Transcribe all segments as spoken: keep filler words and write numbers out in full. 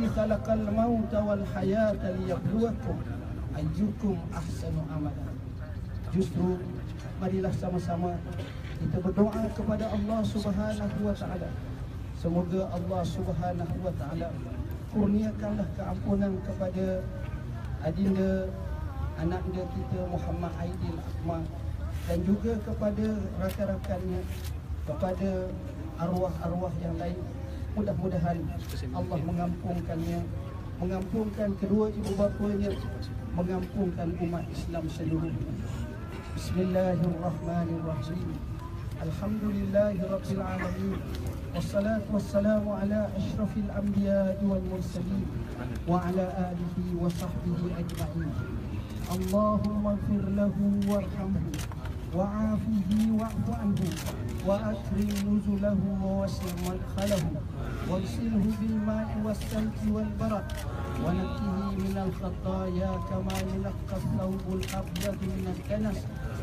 khalaqal mauta wal hayata liyabluwakum ayyukum ahsanu amala. Justru marilah sama-sama kita berdoa kepada Allah Subhanahu wa taala. Semoga Allah Subhanahu wa taala kurniakanlah keampunan kepada adinda anaknya kita Muhammad Aidil Akmal, dan juga kepada rakan-rakannya, kepada arwah-arwah yang lain. Mudah-mudahan Allah mengampunkannya, mengampunkan kedua ibu bapanya, mengampunkan umat Islam seluruhnya. Bismillahirrahmanirrahim. Alhamdulillahirabbil alamin. Wassalatu wassalamu ala asyrafil anbiya'i wal mursalin wa ala alihi wa sahbihi ajma'in. Allahumma ighfir lahu warhamhu wa'afihi wa'fu anhu wa akrim nuzulahu wa wasi' madkhalahu واغسله بالماء والثلج والبرد ونقه من الخطايا كما ينقى الثوب الابيض من الدنس.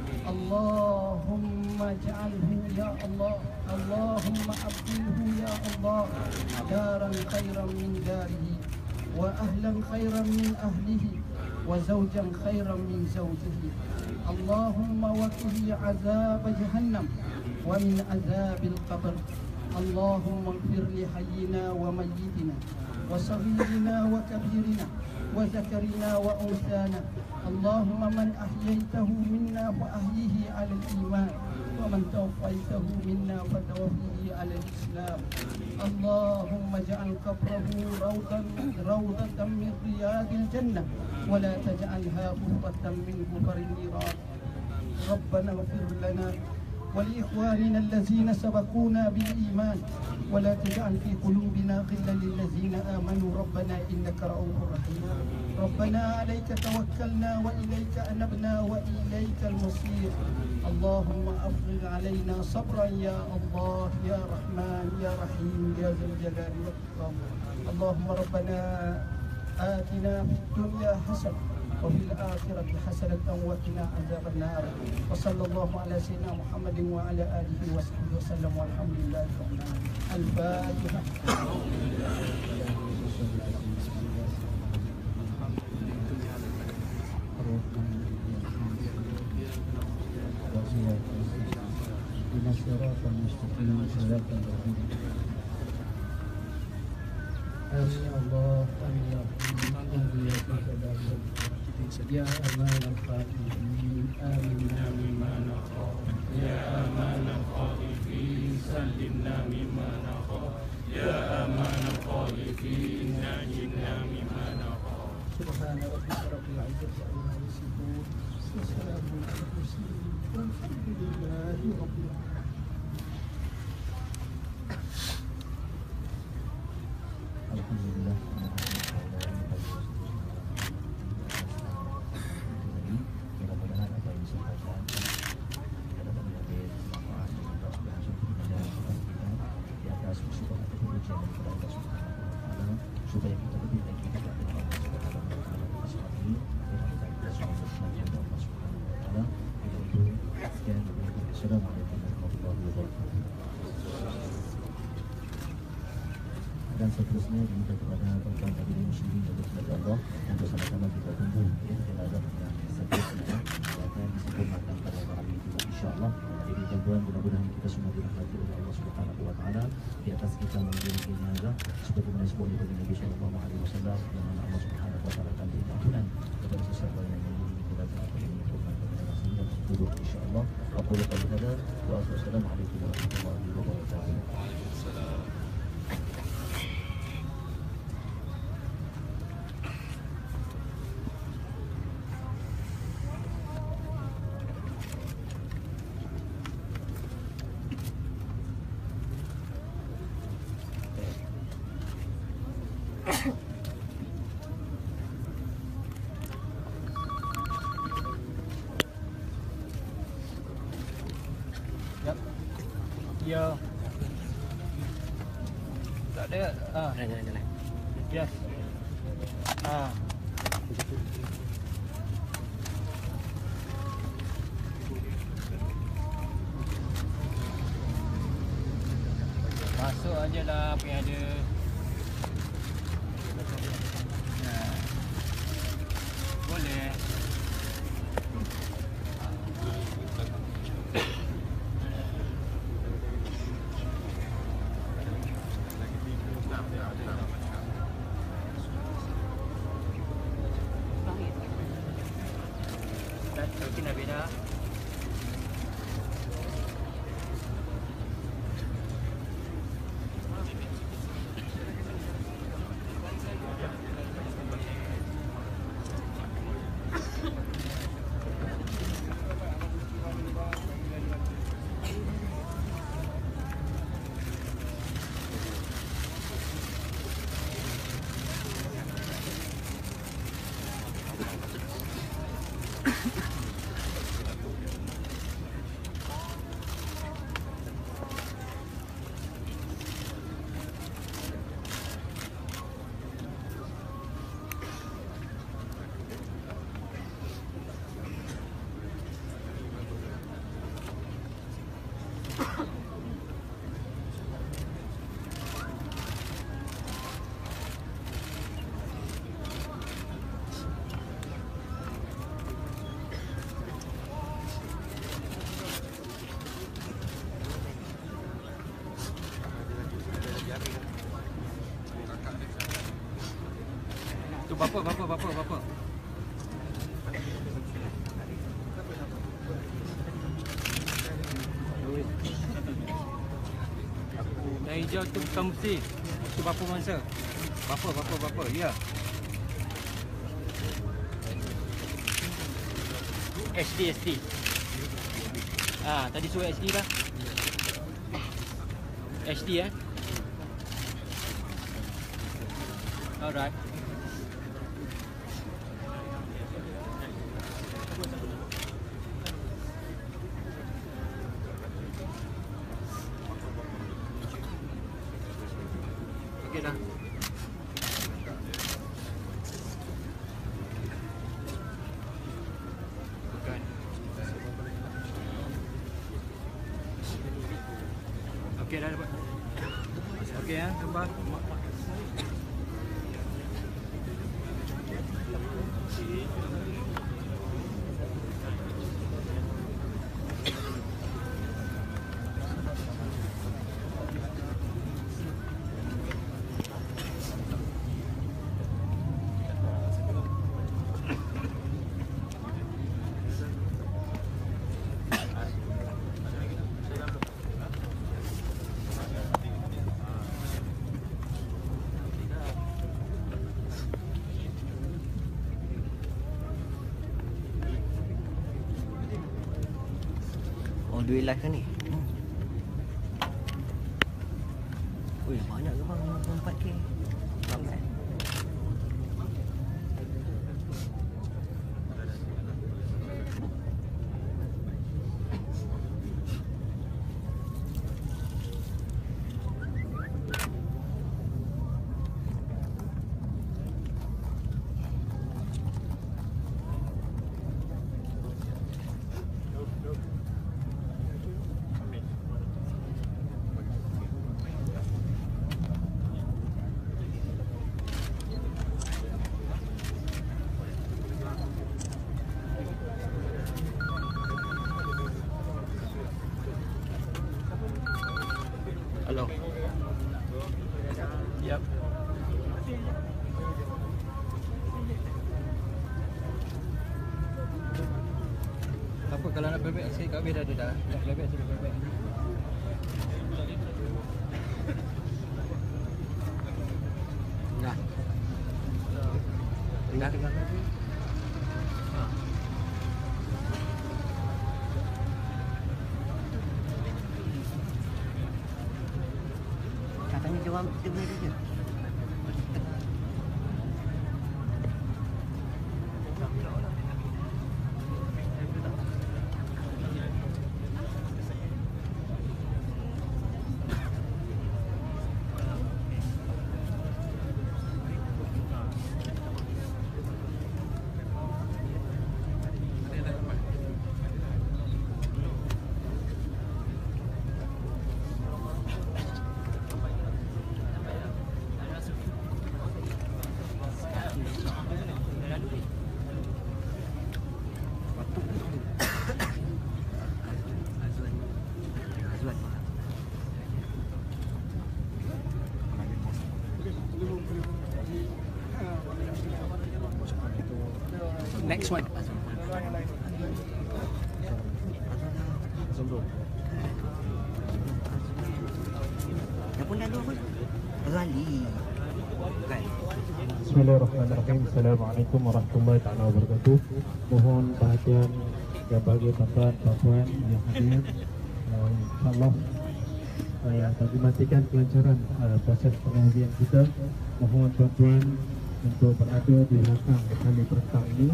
اللهم اجعله يا الله، اللهم ابدله يا الله دارا خيرا من داره، واهلا خيرا من اهله، وزوجا خيرا من زوجه. اللهم وقه عذاب جهنم ومن عذاب القبر. اللهم اغفر لحينا وميتنا وصغيرنا وكبيرنا وذكرنا وأنثانا. اللهم من أحييته منا فأحيه على الإيمان، ومن توفيته منا فتوفيه على الإسلام. اللهم اجعل قبره روضا روضة من رياض الجنة، ولا تجعلها غرفة من غفر النيران. ربنا اغفر لنا ولإخواننا الذين سبقونا بالإيمان، ولا تجعل في قلوبنا غلا للذين آمنوا ربنا إنك رؤوف رحيم. ربنا عليك توكلنا وإليك أنبنا وإليك المصير. اللهم أفرغ علينا صبرا يا الله يا رحمن يا رحيم يا ذا الجلال والإكرام. اللهم ربنا آتنا في الدنيا حسنة وفي الآخرة حسنة وقنا عذاب النار. وصلى الله على سيدنا محمد وعلى آله وصحبه وسلم والحمد لله رب العالمين. الفاتحة. آمين يا الله آمين يا رب. يا أمان الخائفين آمنا مما نخاف، يا أمان الخائفين سلمنا مما نخاف، يا أمان الخائفين نجنا مما نخاف. سبحان ربك رب العزة عما يصفون وسلام على المرسلين والحمد لله رب العالمين. الحمد لله. Mudah-mudahan apa yang disampaikan dapat menjadi manfaat dan inspirasi kepada kita di atas musibah atau ujian daripada Allah Subhanahu wa taala, supaya kita lebih baik kepada Allah Subhanahu wa taala saat ini dan kita kita semua bersama Allah Subhanahu wa taala. Itu sekian dari saya. Assalamualaikum warahmatullahi wabarakatuh. Dan seterusnya diminta kepada tuan-tuan hadirin muslimin dan kepada Allah untuk sama-sama kita tunggu ya, jenazah yang seterusnya akan disempurnakan pada malam ini insya-Allah. Jadi tuan-tuan, mudah-mudahan kita semua dirahmati oleh Allah Subhanahu wa taala. Di atas kita mengirim jenazah seperti mana sebut oleh Nabi sallallahu alaihi wasallam, yang mana Allah Subhanahu wa taala akan beri ampunan kepada sesiapa yang mengirim jenazah atau menyempurnakan jenazah sehingga turut insya-Allah. Aku lakukan pada wa assalamualaikum warahmatullahi wabarakatuh. Ya. Tak ada. Ah. Jalan jalan. Yes. Ah. Masuk aje lah apa yang ada. Tu bapa, bapa, bapa, bapa. Yang hijau tu bukan mesti. Tu bapa mangsa. Bapa, bapa, bapa. Ya. H D, H D. Ah, tadi suruh H D dah. H D eh. Alright. Okey dah. Bukan. Okey dah dapat. Okey ya, gambar. Oh, duit live kan ni? Hmm. Wih, banyak ke bang? enam puluh empat K. Ramai. Hello. Yep. Apa kalau nak bebek sikit kat habis dah ada dah. Nak bebek sudah bebek. Dah. Dah tengah lagi. Katanya dia orang kita boleh je. Next one. Dah pun dah dua pun. Rali. Kan? Bismillahirrahmanirrahim. Assalamualaikum warahmatullahi taala wabarakatuh. Mohon perhatian yang bagi tuan-tuan puan yang hadir. Uh, InsyaAllah uh, bagi memastikan kelancaran uh, proses pengajian kita, mohon tuan-tuan untuk berada di belakang kali pertang ini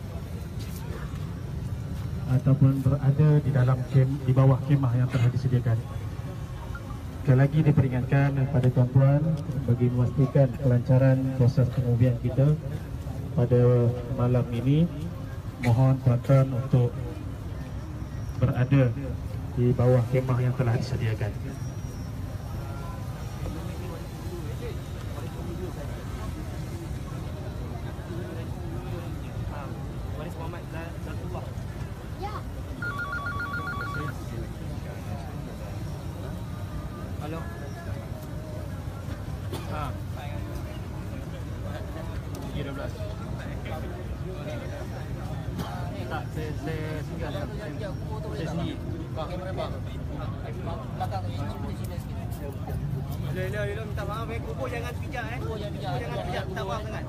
ataupun berada di dalam kem, di bawah kemah yang telah disediakan. Sekali lagi diperingatkan kepada tuan-tuan bagi memastikan kelancaran proses pengujian kita pada malam ini, mohon tuan-tuan untuk berada di bawah kemah yang telah disediakan. Halo. Ha. Kira tiga belas. Tak, saya saya singgah dah. Saya sendiri. Bang, bang. Belakang ini boleh sini sikit. Leh, leh, leh, minta maaf eh. Kubur jangan pijak eh. Kubur jangan pijak. Jangan pijak, minta maaf sangat.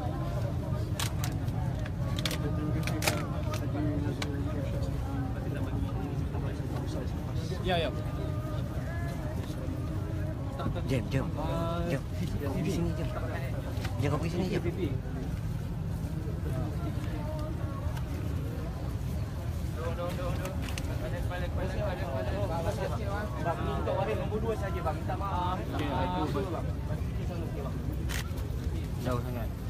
Ya, ya. Jom, jom. Jom. Kau pergi sini, jom. Jom, kau pergi sini, jom. Bang, ni untuk waris nombor dua saja bang. Minta maaf. Okey, itu bang. Jauh sangat.